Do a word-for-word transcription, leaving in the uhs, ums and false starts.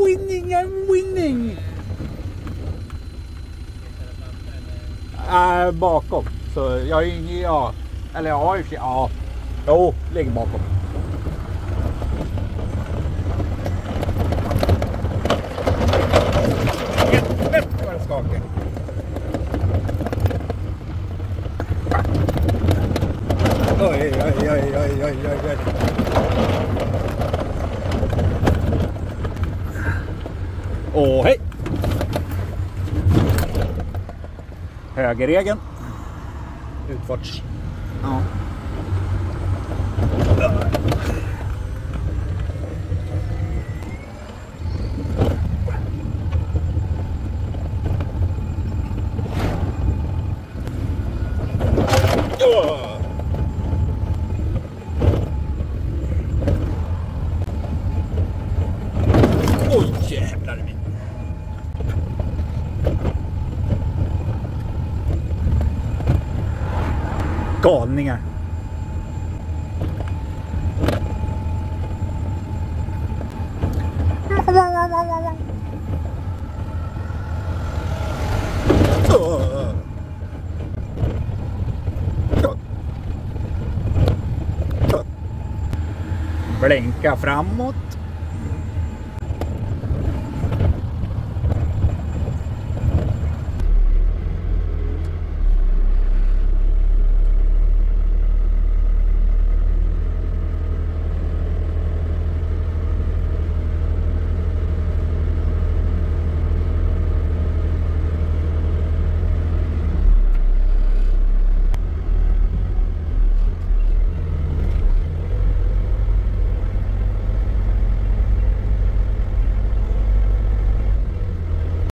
winning, I'm winning! Äh, bakom. Så jag är ingen, ja. Eller ja, ja. Jo, ligger bakom. Jätte vad det skakar. Oj, oj, oj, oj, oj, oj, oj. Åh, hej! Högerregeln. Utfarts. Ja. Oj, jävlar min. Galningar. Blänka framåt.